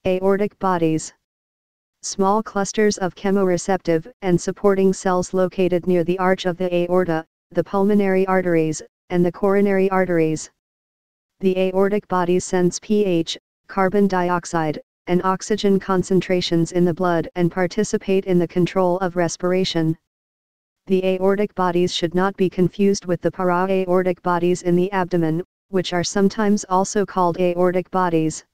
Aortic bodies. Small clusters of chemoreceptive and supporting cells located near the arch of the aorta, the pulmonary arteries, and the coronary arteries. The aortic bodies sense pH, carbon dioxide, and oxygen concentrations in the blood and participate in the control of respiration. The aortic bodies should not be confused with the para-aortic bodies in the abdomen, which are sometimes also called aortic bodies.